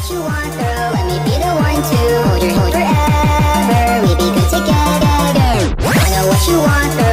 what you want, girl. Let me be the one to hold your hand forever. We be good together. I know what you want, girl.